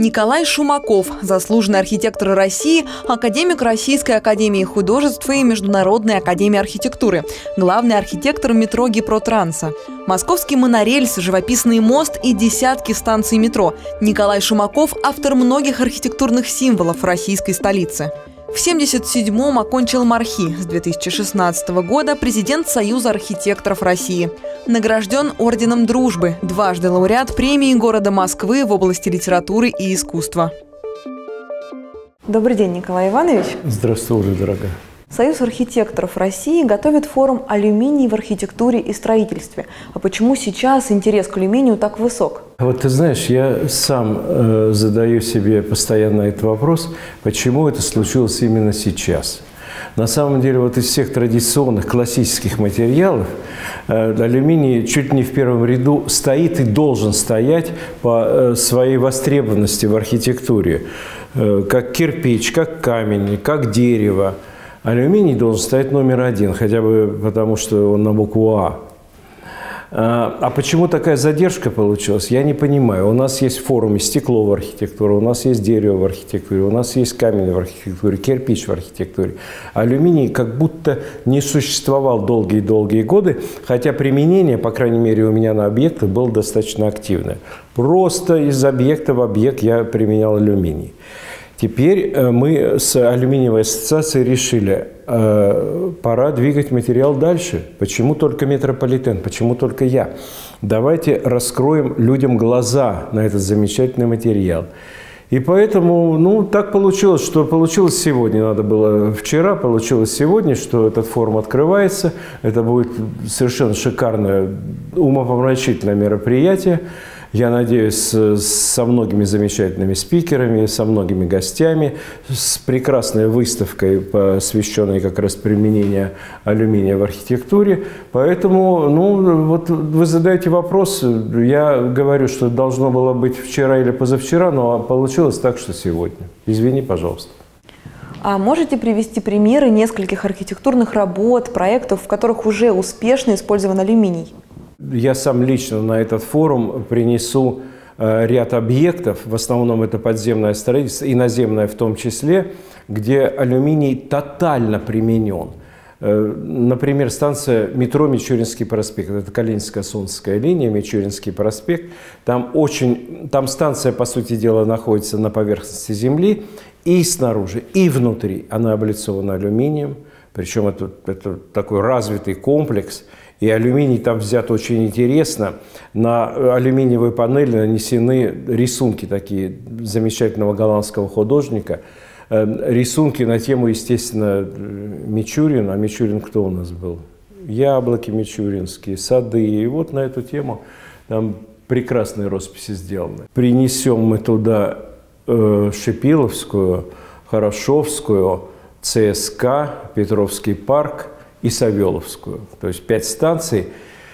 Николай Шумаков – заслуженный архитектор России, академик Российской академии художеств и Международной академии архитектуры, главный архитектор метро Гипротранса. Московский монорельс, живописный мост и десятки станций метро. Николай Шумаков – автор многих архитектурных символов российской столицы. В 1977-м окончил МАРХИ. С 2016 года президент Союза архитекторов России. Награжден Орденом Дружбы. Дважды лауреат премии города Москвы в области литературы и искусства. Добрый день, Николай Иванович. Здравствуй, Оля, дорогая. Союз архитекторов России готовит форум «Алюминий в архитектуре и строительстве». А почему сейчас интерес к алюминию так высок? Вот ты знаешь, я сам задаю себе постоянно этот вопрос, почему это случилось именно сейчас. На самом деле, вот из всех традиционных классических материалов алюминий чуть не в первом ряду стоит и должен стоять по своей востребованности в архитектуре. Как кирпич, как камень, как дерево. Алюминий должен стоять номер один, хотя бы потому, что он на букву А. А почему такая задержка получилась, я не понимаю. У нас есть в форуме стекло в архитектуре, у нас есть дерево в архитектуре, у нас есть камень в архитектуре, кирпич в архитектуре. Алюминий как будто не существовал долгие-долгие годы, хотя применение, по крайней мере, у меня на объектах было достаточно активное. Просто из объекта в объект я применял алюминий. Теперь мы с алюминиевой ассоциацией решили, пора двигать материал дальше. Почему только метрополитен? Почему только я? Давайте раскроем людям глаза на этот замечательный материал. И поэтому, так получилось, что получилось сегодня. Надо было вчера, получилось сегодня, что этот форум открывается. Это будет совершенно шикарное, умопомрачительное мероприятие. Я надеюсь, со многими замечательными спикерами, со многими гостями, с прекрасной выставкой, посвященной как раз применению алюминия в архитектуре. Поэтому, вот вы задаете вопрос, я говорю, что должно было быть вчера или позавчера, но получилось так, что сегодня. Извини, пожалуйста. А можете привести примеры нескольких архитектурных работ, проектов, в которых уже успешно использован алюминий? Я сам лично на этот форум принесу ряд объектов, в основном это подземное строительство и наземное в том числе, где алюминий тотально применен. Например, станция метро Мичуринский проспект. Это Калининско-Солнцевская линия, Мичуринский проспект. Там станция, по сути дела, находится на поверхности земли и снаружи, и внутри. Она облицована алюминием, причем это такой развитый комплекс. И алюминий там взят очень интересно. На алюминиевой панели нанесены рисунки такие замечательного голландского художника. Рисунки на тему, естественно, Мичурина. А Мичурин кто у нас был? Яблоки мичуринские, сады. И вот на эту тему там прекрасные росписи сделаны. Принесем мы туда Шипиловскую, Хорошевскую, ЦСКА, Петровский парк и Савеловскую. То есть 5 станций,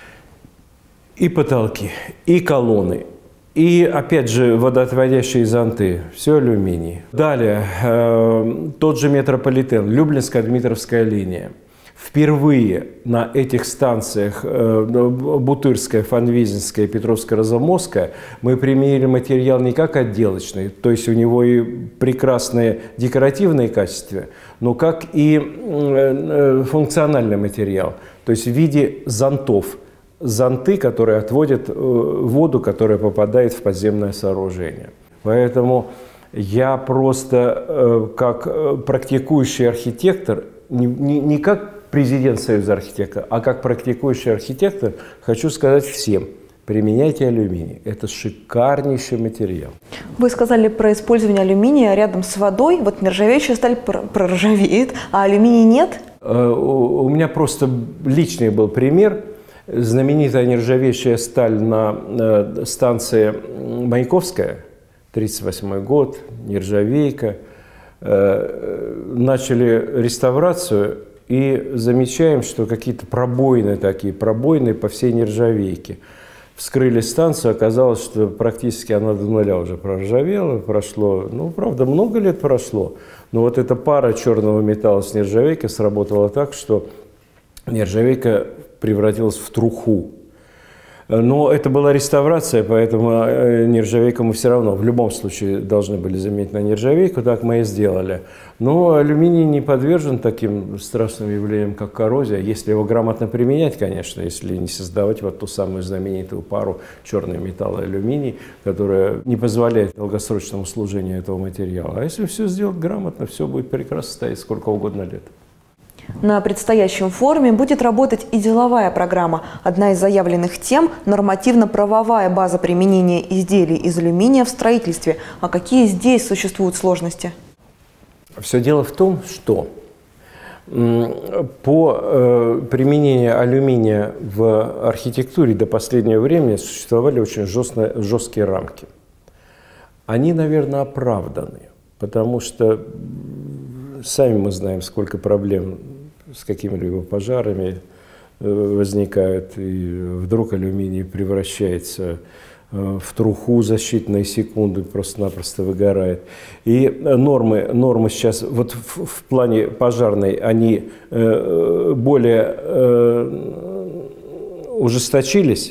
и потолки, и колонны, и, опять же, водоотводящие зонты. Все алюминий. Далее, тот же метрополитен, Люблинская, Дмитровская линия. Впервые на этих станциях Бутырская, Фанвизинская и Петровско-Разумовская мы применили материал не как отделочный, то есть у него и прекрасные декоративные качества, но как и функциональный материал, то есть в виде зонтов. Зонты, которые отводят воду, которая попадает в подземное сооружение. Поэтому я просто как практикующий архитектор, не как президент Союза архитекторов, а как практикующий архитектор хочу сказать всем: применяйте алюминий. Это шикарнейший материал. Вы сказали про использование алюминия рядом с водой. Вот нержавеющая сталь проржавеет, а алюминий нет? У меня просто личный был пример. Знаменитая нержавеющая сталь на станции Маяковская, 1938 год, нержавейка. Начали реставрацию и замечаем, что какие-то пробоины по всей нержавейке. Вскрыли станцию, оказалось, что практически она до нуля уже проржавела, прошло, правда, много лет прошло, но вот эта пара черного металла с нержавейкой сработала так, что нержавейка превратилась в труху. Но это была реставрация, поэтому нержавейку мы все равно в любом случае должны были заменить на нержавейку, так мы и сделали. Но алюминий не подвержен таким страшным явлениям, как коррозия, если его грамотно применять, конечно, если не создавать вот ту самую знаменитую пару черный металл и алюминий, которая не позволяет долгосрочному служению этого материала. А если все сделать грамотно, все будет прекрасно стоять сколько угодно лет. На предстоящем форуме будет работать и деловая программа. Одна из заявленных тем – нормативно-правовая база применения изделий из алюминия в строительстве. А какие здесь существуют сложности? Все дело в том, что по применению алюминия в архитектуре до последнего времени существовали очень жесткие рамки. Они, наверное, оправданы, потому что сами мы знаем, сколько проблем с какими-либо пожарами возникает, и вдруг алюминий превращается в труху за считанные секунды, просто-напросто выгорает. И нормы сейчас, вот в плане пожарной, они более ужесточились.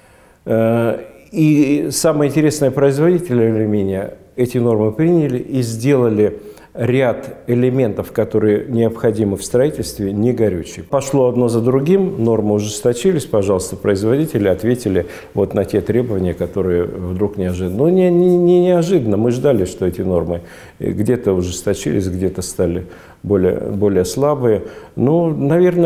И самое интересное, производители алюминия эти нормы приняли и сделали ряд элементов, которые необходимы в строительстве, не горючие. Пошло одно за другим, нормы ужесточились, пожалуйста, производители ответили вот на те требования, которые вдруг неожиданно. Ну, не неожиданно, мы ждали, что эти нормы где-то ужесточились, где-то стали более слабые. Ну, наверное,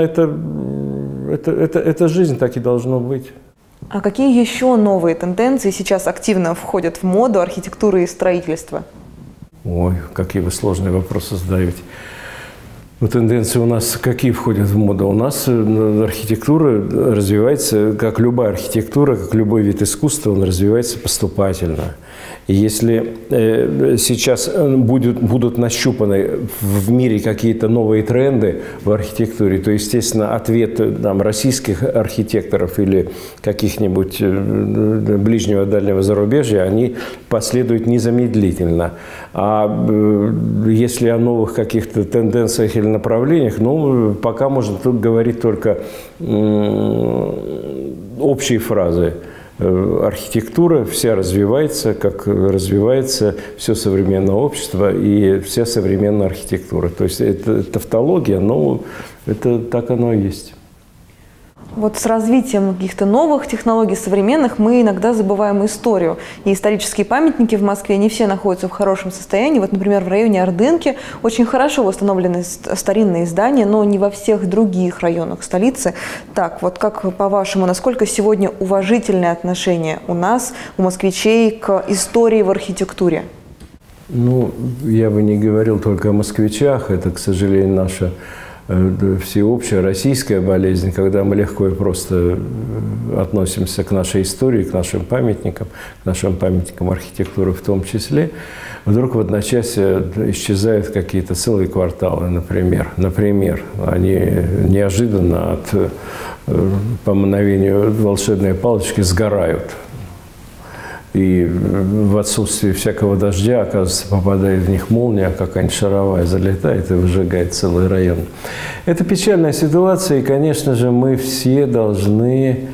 это жизнь, так и должно быть. А какие еще новые тенденции сейчас активно входят в моду архитектуры и строительства? Ой, какие вы сложные вопросы задаете. Ну, тенденции у нас какие входят в моду? У нас архитектура развивается, как любая архитектура, как любой вид искусства, он развивается поступательно. И если сейчас будут нащупаны в мире какие-то новые тренды в архитектуре, то, естественно, ответ там, российских архитекторов или каких-нибудь ближнего дальнего зарубежья, они последуют незамедлительно. А если о новых каких-то тенденциях или направлениях, ну, пока можно тут говорить только общие фразы. Архитектура вся развивается, как развивается все современное общество и вся современная архитектура. То есть это тавтология, но это так оно и есть. Вот с развитием каких-то новых технологий, современных, мы иногда забываем историю. И исторические памятники в Москве не все находятся в хорошем состоянии. Вот, например, в районе Ордынки очень хорошо восстановлены старинные здания, но не во всех других районах столицы. Так, вот как по-вашему, насколько сегодня уважительное отношение у нас, у москвичей, к истории в архитектуре? Ну, я бы не говорил только о москвичах. Это, к сожалению, наша всеобщая российская болезнь, когда мы легко и просто относимся к нашей истории, к нашим памятникам архитектуры в том числе, вдруг в одночасье исчезают какие-то целые кварталы, например. Они неожиданно по мгновению волшебной палочки сгорают. И в отсутствии всякого дождя, оказывается, попадает в них молния, какая-нибудь шаровая залетает и выжигает целый район. Это печальная ситуация, и, конечно же, мы все должны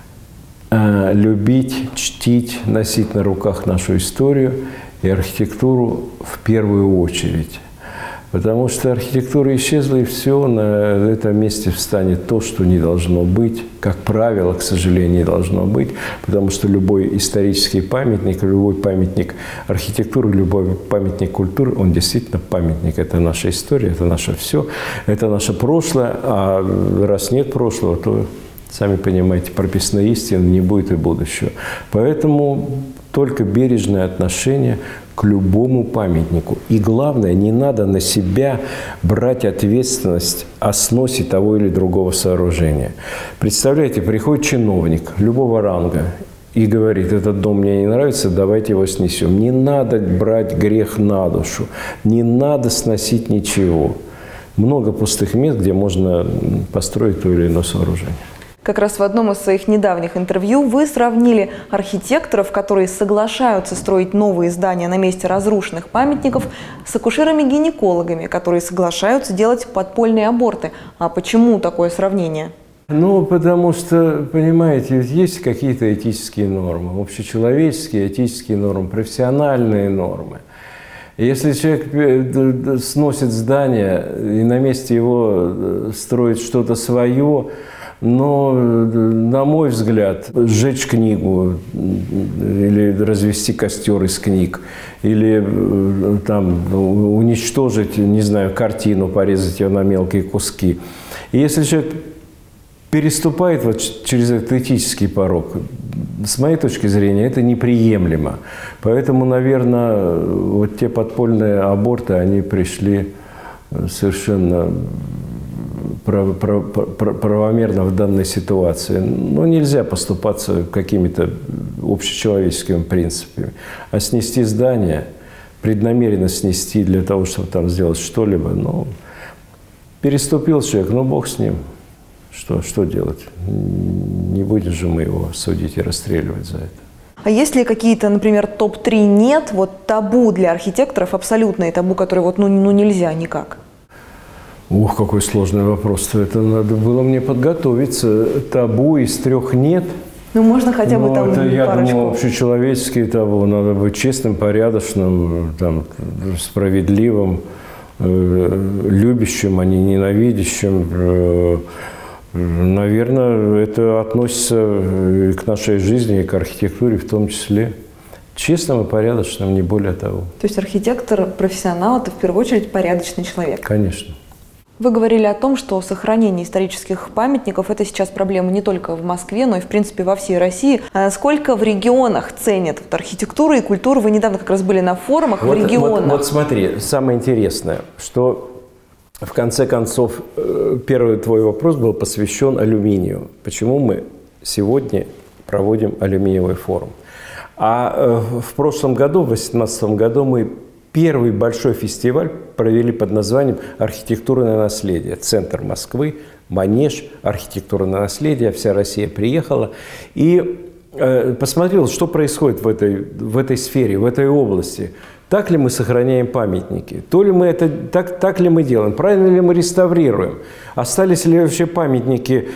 любить, чтить, носить на руках нашу историю и архитектуру в первую очередь. Потому что архитектура исчезла, и все, на этом месте встанет то, что не должно быть. Как правило, к сожалению, не должно быть. Потому что любой исторический памятник, любой памятник архитектуры, любой памятник культуры, он действительно памятник. Это наша история, это наше все, это наше прошлое. А раз нет прошлого, то, сами понимаете, прописной истины не будет и будущего. Поэтому только бережное отношение к любому памятнику. И главное, не надо на себя брать ответственность о сносе того или другого сооружения. Представляете, приходит чиновник любого ранга и говорит: этот дом мне не нравится, давайте его снесем. Не надо брать грех на душу, не надо сносить ничего. Много пустых мест, где можно построить то или иное сооружение. Как раз в одном из своих недавних интервью вы сравнили архитекторов, которые соглашаются строить новые здания на месте разрушенных памятников, с акушерами-гинекологами, которые соглашаются делать подпольные аборты. А почему такое сравнение? Ну, потому что, понимаете, есть какие-то этические нормы, общечеловеческие этические нормы, профессиональные нормы. Если человек сносит здание и на месте его строит что-то свое, но, на мой взгляд, сжечь книгу или развести костер из книг, или там уничтожить, не знаю, картину, порезать ее на мелкие куски. И если человек переступает вот через этот этический порог, с моей точки зрения, это неприемлемо. Поэтому, наверное, вот те подпольные аборты, они пришли совершенно правомерно в данной ситуации. Но нельзя поступаться какими-то общечеловеческими принципами. А снести здание, преднамеренно снести для того, чтобы там сделать что-либо, ну, переступил человек, ну, Бог с ним. Что делать? Не будем же мы его судить и расстреливать за это. А есть ли какие-то, например, топ-3 нет, вот табу для архитекторов, абсолютные табу, которые вот, ну нельзя никак? Ух, какой сложный вопрос. Это надо было мне подготовиться. Табу из 3 нет. Ну, можно хотя бы там это, я парочку. думаю, общечеловеческие табу. Надо быть честным, порядочным, там, справедливым, любящим, а не ненавидящим. Наверное, это относится и к нашей жизни, и к архитектуре в том числе. Честным и порядочным, не более того. То есть архитектор, профессионал – это в первую очередь порядочный человек? Конечно. Вы говорили о том, что сохранение исторических памятников – это сейчас проблема не только в Москве, но и, в принципе, во всей России. А насколько в регионах ценят вот архитектуру и культуру? Вы недавно как раз были на форумах в регионах. Вот смотри, самое интересное, что в конце концов первый твой вопрос был посвящен алюминию. Почему мы сегодня проводим алюминиевый форум? А в прошлом году, в 2018 году, мы первый большой фестиваль провели под названием «Архитектурное наследие». Центр Москвы, Манеж, архитектурное наследие. Вся Россия приехала и посмотрела, что происходит в этой сфере, в этой области. Так ли мы сохраняем памятники? Так ли мы делаем? Правильно ли мы реставрируем? Остались ли вообще памятники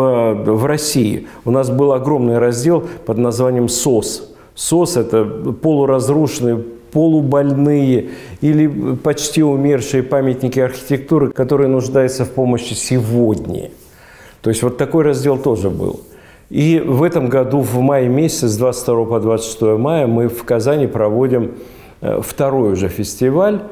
в России? У нас был огромный раздел под названием «СОС». СОС – это полуразрушенные, полубольные или почти умершие памятники архитектуры, которые нуждаются в помощи сегодня. То есть вот такой раздел тоже был. И в этом году, в мае месяце, с 22 по 26 мая, мы в Казани проводим второй уже фестиваль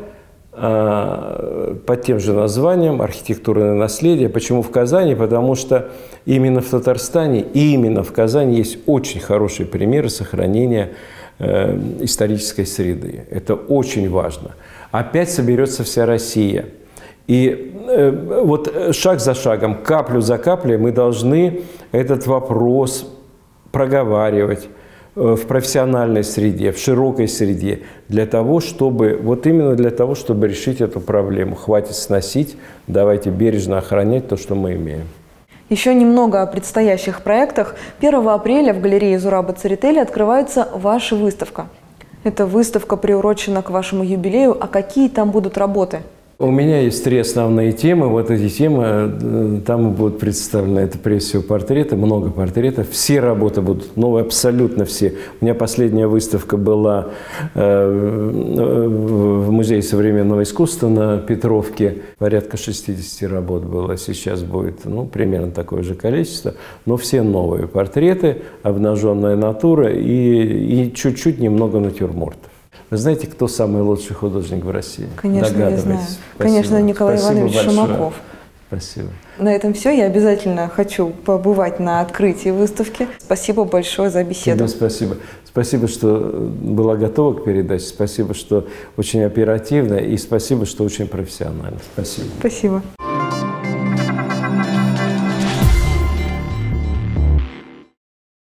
под тем же названием «Архитектурное наследие». Почему в Казани? Потому что именно в Татарстане и именно в Казани есть очень хорошие примеры сохранения исторической среды. Это очень важно. Опять соберется вся Россия. И вот шаг за шагом, каплю за каплей мы должны этот вопрос проговаривать в профессиональной среде, в широкой среде, для того, чтобы, вот именно для того, чтобы решить эту проблему. Хватит сносить, давайте бережно охранять то, что мы имеем. Еще немного о предстоящих проектах. 1 апреля в галерее Зураба Церетели открывается ваша выставка. Эта выставка приурочена к вашему юбилею. А какие там будут работы? У меня есть 3 основные темы. Вот эти темы, там будут представлены, это прежде всего портреты, много портретов. Все работы будут новые, абсолютно все. У меня последняя выставка была в Музее современного искусства на Петровке. Порядка 60 работ было. Сейчас будет примерно такое же количество. Но все новые портреты, обнаженная натура и чуть-чуть немного натюрмортов. Вы знаете, кто самый лучший художник в России? Конечно, я знаю. Конечно, Николай Иванович Шумаков. Спасибо. На этом все. Я обязательно хочу побывать на открытии выставки. Спасибо большое за беседу. Тебе спасибо. Спасибо, что была готова к передаче. Спасибо, что очень оперативно. И спасибо, что очень профессионально. Спасибо. Спасибо.